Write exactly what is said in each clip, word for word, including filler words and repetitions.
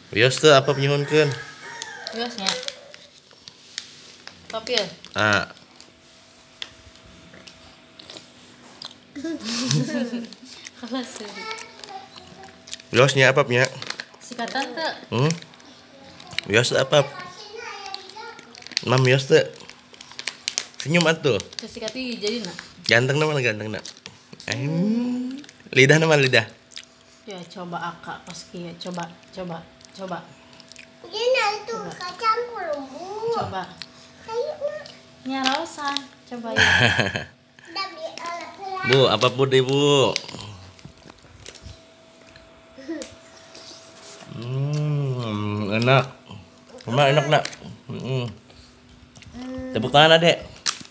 Wios teh apa nyuhunkeun? Wiosnya. Papil. Ah. Kelas. Wiosnya apa nya? Sikatan teh. Hmm? Wios apa? Mam wios teh. Senyum atuh. Sikati jadi nak. Ganteng nama ganteng nak. Eh, lidah nama lidah. Ya coba akak pas kia coba coba coba. Ini itu kacang pelumbu. Coba. Kayaknya. Nyarausan. Coba ya. Bu, apa bu deh bu? Hmm, enak. Mama enak nak. Hmm. Tepuk tangan adek.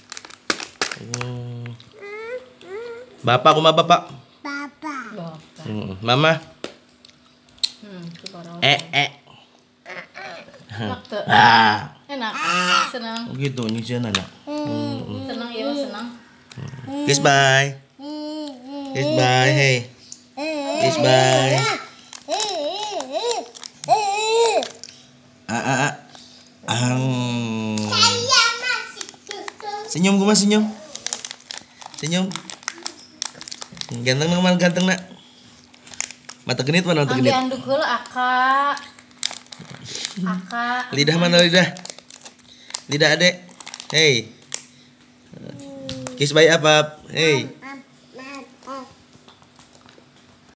Hmm. Bapak, kuma bapak. Bapak. Bapak. Hmm. Mama. Hmm, coba rausan. Eh eh. Enak tuh. Ah. Enak. Senang. Gitu nyucian anak. Senang ya, senang. Kiss bye. Kiss bye. Hey. Kiss bye. Ah ah ah. Ang. Saya masih tutup. Senyum gua mas senyum. Senyum. Ganteng nak, ganteng nak. Mata genit mana mata Ambil genit? anduk heula akak. Akak. Lidah mana lidah? Lidah adek. Hey. Kiss bye apa? Hey.